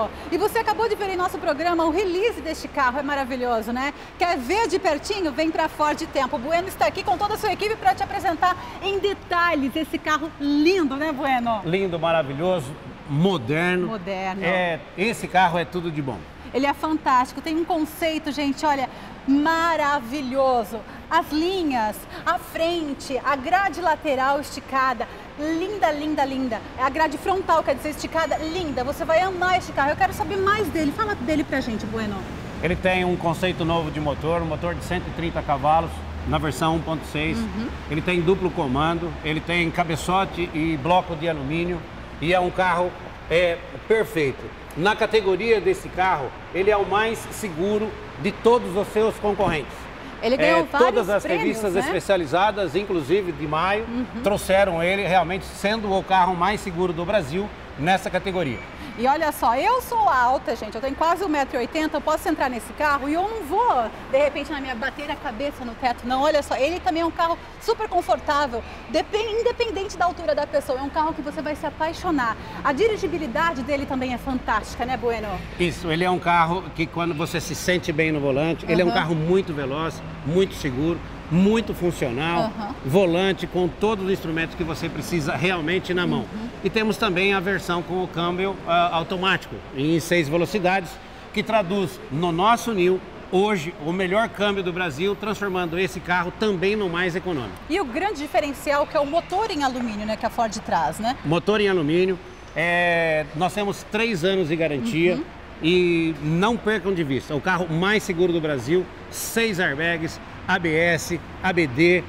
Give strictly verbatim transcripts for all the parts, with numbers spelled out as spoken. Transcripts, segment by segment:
Bueno. E você acabou de ver em nosso programa o release deste carro, é maravilhoso, né? Quer ver de pertinho? Vem pra Ford Tempo. O Bueno está aqui com toda a sua equipe para te apresentar em detalhes esse carro lindo, né, Bueno? Lindo, maravilhoso, moderno. Moderno. É, esse carro é tudo de bom. Ele é fantástico, tem um conceito, gente, olha, maravilhoso. As linhas, a frente, a grade lateral esticada, linda, linda, linda. A grade frontal, quer dizer, esticada, linda. Você vai amar este carro. Eu quero saber mais dele. Fala dele pra gente, Bueno. Ele tem um conceito novo de motor, um motor de cento e trinta cavalos, na versão um ponto seis. Uhum. Ele tem duplo comando, ele tem cabeçote e bloco de alumínio. E é um carro é, perfeito. Na categoria desse carro, ele é o mais seguro de todos os seus concorrentes. Ele ganhou é, vários Todas as prêmios, revistas né? especializadas, inclusive de maio, uhum. trouxeram ele realmente sendo o carro mais seguro do Brasil nessa categoria. E olha só, eu sou alta, gente, eu tenho quase um metro e oitenta, eu posso entrar nesse carro e eu não vou, de repente, na minha bater a cabeça no teto, não. Olha só, ele também é um carro super confortável, independente da altura da pessoa, é um carro que você vai se apaixonar. A dirigibilidade dele também é fantástica, né, Bueno? Isso, ele é um carro que quando você se sente bem no volante, uhum. ele é um carro muito veloz, muito seguro, muito funcional, uhum. volante com todos os instrumentos que você precisa realmente na mão. Uhum. E temos também a versão com o câmbio uh, automático em seis velocidades, que traduz no nosso Neo hoje o melhor câmbio do Brasil, transformando esse carro também no mais econômico. E o grande diferencial que é o motor em alumínio, né, que a Ford traz, né? Motor em alumínio, é, nós temos três anos de garantia. Uhum. E não percam de vista, o carro mais seguro do Brasil, seis airbags, A B S, A B D.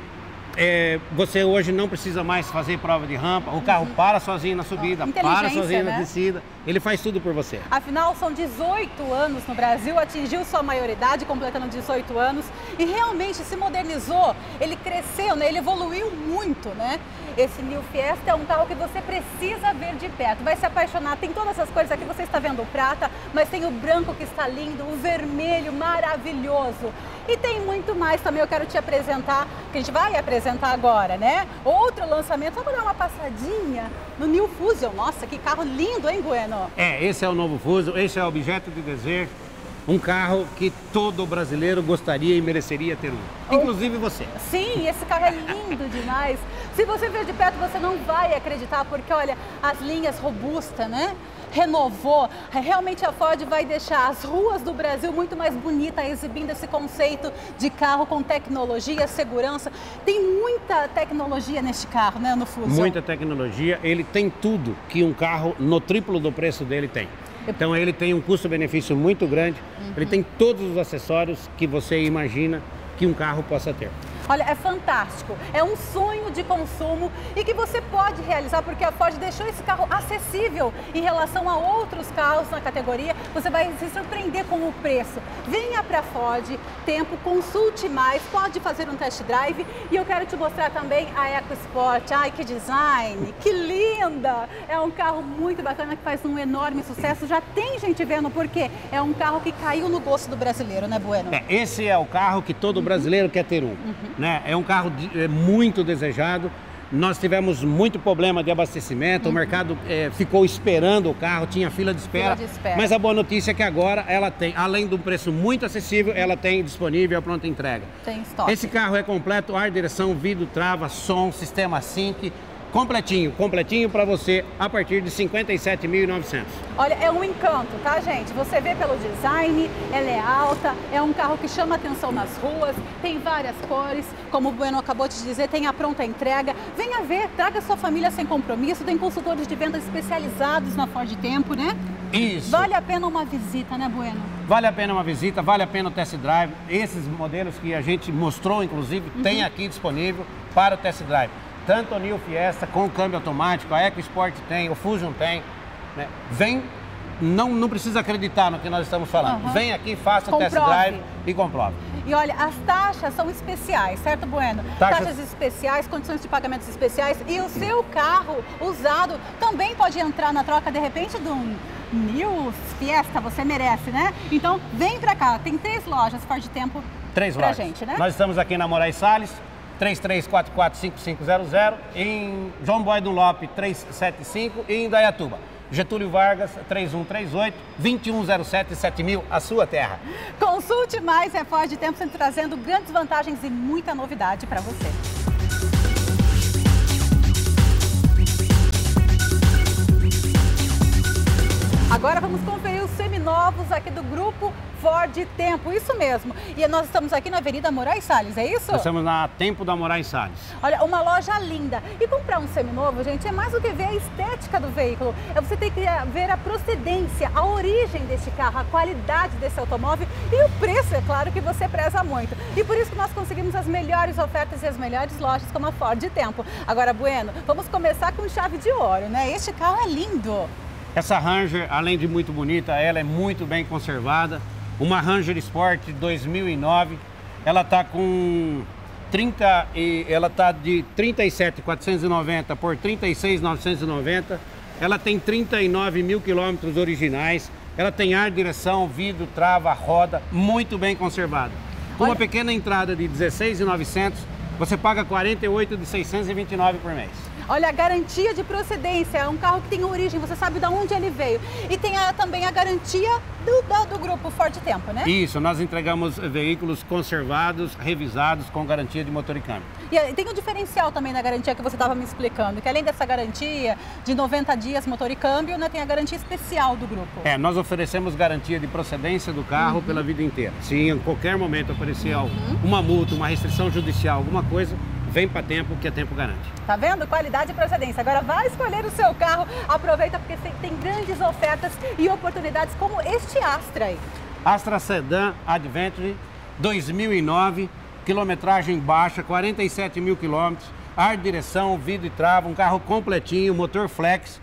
É, você hoje não precisa mais fazer prova de rampa, o carro uhum. para sozinho na subida, para sozinho né? na descida, ele faz tudo por você. Afinal, são dezoito anos no Brasil, atingiu sua maioridade, completando dezoito anos, e realmente se modernizou, ele cresceu, né? Ele evoluiu muito, né? Esse Neo Fiesta é um carro que você precisa ver de perto, vai se apaixonar. Tem todas essas cores aqui, você está vendo o prata, mas tem o branco que está lindo, o vermelho maravilhoso. E tem muito mais também, eu quero te apresentar, que a gente vai apresentar agora, né? Outro lançamento, vamos dar uma passadinha no New Fusion. Nossa, que carro lindo, hein, Bueno? É, esse é o novo Fusion, esse é o objeto de desejo. Um carro que todo brasileiro gostaria e mereceria ter um, inclusive você. Sim, esse carro é lindo demais. Se você ver de perto, você não vai acreditar, porque olha, as linhas robustas, né? Renovou. Realmente a Ford vai deixar as ruas do Brasil muito mais bonitas, exibindo esse conceito de carro com tecnologia, segurança. Tem muita tecnologia neste carro, né, no Fusion? Muita tecnologia. Ele tem tudo que um carro no triplo do preço dele tem. Então ele tem um custo-benefício muito grande, uhum. ele tem todos os acessórios que você imagina que um carro possa ter. Olha, é fantástico, é um sonho de consumo e que você pode realizar porque a Ford deixou esse carro acessível em relação a outros carros na categoria. Você vai se surpreender com o preço. Venha para a Ford Tempo, consulte mais, pode fazer um test drive e eu quero te mostrar também a EcoSport. Ai, que design, que linda! É um carro muito bacana que faz um enorme sucesso. Já tem gente vendo porque é um carro que caiu no gosto do brasileiro, né, Bueno? É, esse é o carro que todo brasileiro uhum. quer ter um. Uhum. Né? É um carro de, é, muito desejado. Nós tivemos muito problema de abastecimento, uhum. o mercado é, ficou esperando o carro, tinha fila de, espera, fila de espera. Mas a boa notícia é que agora ela tem, além de um preço muito acessível, ela tem disponível a pronta entrega. Tem estoque. Esse carro é completo, ar, direção, vidro, trava, som, sistema Sync. Completinho, completinho para você a partir de cinquenta e sete mil e novecentos. Olha, é um encanto, tá, gente? Você vê pelo design, ela é alta, é um carro que chama atenção nas ruas, tem várias cores, como o Bueno acabou de dizer, tem a pronta entrega. Venha ver, traga sua família sem compromisso, tem consultores de vendas especializados na Ford Tempo, né? Isso. Vale a pena uma visita, né, Bueno? Vale a pena uma visita, vale a pena o test drive. Esses modelos que a gente mostrou, inclusive, uhum. tem aqui disponível para o test drive. Tanto o Neo Fiesta com o câmbio automático, a EcoSport tem, o Fusion tem. Né? Vem, não, não precisa acreditar no que nós estamos falando. Uhum. Vem aqui, faça o test drive e comprove. E olha, as taxas são especiais, certo, Bueno? Taxas, taxas especiais, condições de pagamentos especiais e o seu carro usado também pode entrar na troca, de repente, de um Neo Fiesta, você merece, né? Então, vem pra cá, tem três lojas Ford Tempo três pra lojas. gente, né? Nós estamos aqui na Moraes Salles, três três quatro quatro, cinco cinco zero zero, em João Boy Dunlop três sete cinco e em Indaiatuba. Getúlio Vargas, três um três oito, dois um zero sete, sete mil, a sua terra. Consulte mais, é Ford Tempo, sempre trazendo grandes vantagens e muita novidade para você. Agora vamos conferir os seminovos aqui do grupo Ford Tempo, isso mesmo. E nós estamos aqui na Avenida Moraes Salles, é isso? Nós estamos na Tempo da Moraes Salles. Olha, uma loja linda. E comprar um seminovo, gente, é mais do que ver a estética do veículo. É você ter que ver a procedência, a origem deste carro, a qualidade desse automóvel e o preço, é claro, que você preza muito. E por isso que nós conseguimos as melhores ofertas e as melhores lojas como a Ford Tempo. Agora, Bueno, vamos começar com chave de ouro, né? Este carro é lindo. Essa Ranger, além de muito bonita, ela é muito bem conservada. Uma Ranger Sport dois mil e nove, ela está com trinta e ela tá de trinta e sete mil quatrocentos e noventa por trinta e seis mil novecentos e noventa. Ela tem trinta e nove mil quilômetros originais. Ela tem ar, direção, vidro, trava, roda, muito bem conservada. Com uma pequena entrada de dezesseis mil e novecentos, você paga quarenta e oito mil seiscentos e vinte e nove por mês. Olha, a garantia de procedência, é um carro que tem origem, você sabe de onde ele veio. E tem a, também a garantia do, do, do grupo Ford Tempo, né? Isso, nós entregamos veículos conservados, revisados, com garantia de motor e câmbio. E tem um diferencial também na garantia que você estava me explicando, que além dessa garantia de noventa dias motor e câmbio, né, tem a garantia especial do grupo. É, nós oferecemos garantia de procedência do carro uhum. pela vida inteira. Se em qualquer momento aparecer uhum. uma multa, uma restrição judicial, alguma coisa, vem para Tempo, que a Tempo garante. Tá vendo? Qualidade e procedência. Agora vai escolher o seu carro, aproveita porque tem grandes ofertas e oportunidades como este Astra aí. Astra Sedan Adventure dois mil e nove, quilometragem baixa, quarenta e sete mil quilômetros, ar, direção, vidro e trava, um carro completinho, motor flex.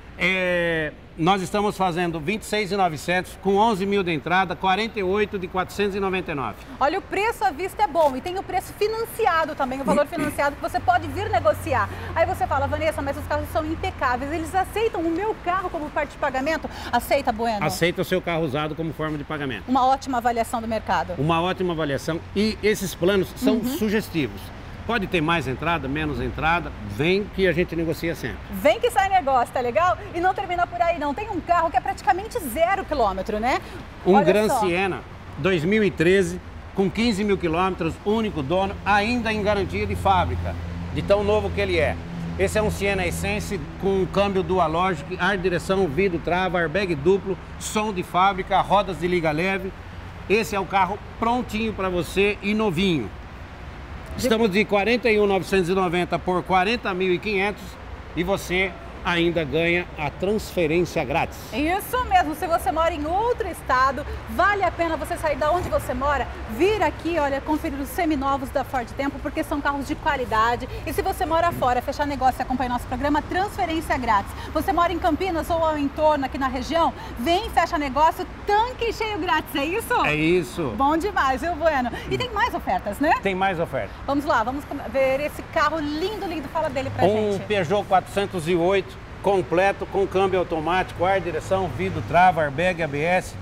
É, nós estamos fazendo vinte e seis mil e novecentos com onze mil de entrada, quarenta e oito de quatrocentos e noventa e nove. Olha, o preço à vista é bom e tem o preço financiado também, o valor financiado que você pode vir negociar. Aí você fala, Vanessa, mas os carros são impecáveis, eles aceitam o meu carro como parte de pagamento? Aceita, Bueno? Aceita o seu carro usado como forma de pagamento. Uma ótima avaliação do mercado. Uma ótima avaliação e esses planos são uhum. sugestivos. Pode ter mais entrada, menos entrada, vem que a gente negocia sempre. Vem que sai negócio, tá legal? E não termina por aí não, tem um carro que é praticamente zero quilômetro, né? Um Olha Gran só. Siena dois mil e treze, com quinze mil quilômetros, único dono, ainda em garantia de fábrica, de tão novo que ele é. Esse é um Siena Essence com câmbio Dualogic, ar, direção, vidro, trava, airbag duplo, som de fábrica, rodas de liga leve. Esse é o carro prontinho para você e novinho. Estamos de quarenta e um mil novecentos e noventa por quarenta mil e quinhentos e você ainda ganha a transferência grátis. Isso mesmo, se você mora em outro estado, vale a pena você sair da onde você mora, vir aqui, olha, conferir os seminovos da Ford Tempo, porque são carros de qualidade. E se você mora fora, fechar negócio e acompanhar nosso programa, transferência grátis. Você mora em Campinas ou ao entorno, aqui na região, vem, fecha negócio, tanque cheio grátis, é isso? É isso. Bom demais, viu, Bueno? E tem mais ofertas, né? Tem mais ofertas. Vamos lá, vamos ver esse carro lindo, lindo, fala dele pra um gente. Um Peugeot quatrocentos e oito, completo, com câmbio automático, ar, direção, vidro, trava, airbag, A B S,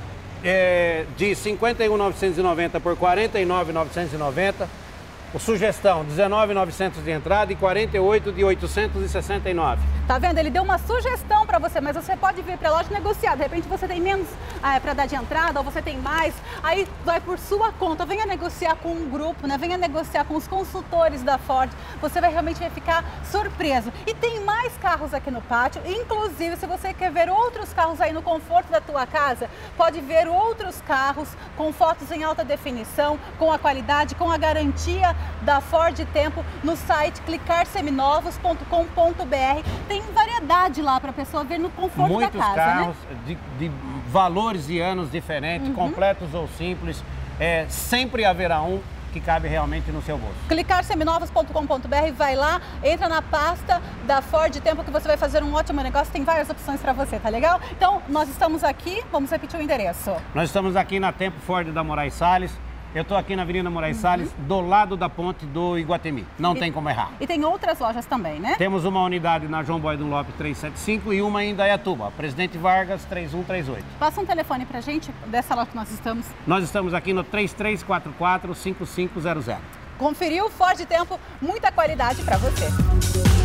é, de cinquenta e um mil novecentos e noventa por quarenta e nove mil novecentos e noventa. O sugestão, dezenove mil e novecentos de entrada e quarenta e oito de oitocentos e sessenta e nove. Tá vendo? Ele deu uma sugestão para você, mas você pode vir para a loja negociar. De repente você tem menos é, para dar de entrada ou você tem mais, aí vai por sua conta. Venha negociar com um grupo, né? Venha negociar com os consultores da Ford. Você vai realmente vai ficar surpreso. E tem mais carros aqui no pátio. Inclusive, se você quer ver outros carros aí no conforto da tua casa, pode ver outros carros com fotos em alta definição, com a qualidade, com a garantia da Ford Tempo no site clicar seminovos ponto com ponto br. Tem variedade lá para a pessoa ver no conforto Muitos da casa, carros, né? de, de valores e anos diferentes, uhum. completos ou simples. É, sempre haverá um que cabe realmente no seu bolso. clicar seminovos ponto com ponto br, vai lá, entra na pasta da Ford Tempo que você vai fazer um ótimo negócio, tem várias opções para você, tá legal? Então, nós estamos aqui, vamos repetir o endereço. Nós estamos aqui na Tempo Ford da Moraes Salles. Eu estou aqui na Avenida Moraes uhum. Salles, do lado da ponte do Iguatemi. Não e, tem como errar. E tem outras lojas também, né? Temos uma unidade na João Boy Dunlop trezentos e setenta e cinco e uma em Indaiatuba, Presidente Vargas três um três oito. Passa um telefone pra gente dessa loja que nós estamos. Nós estamos aqui no três três quatro quatro, cinco cinco zero zero. Conferiu? Ford Tempo, muita qualidade para você.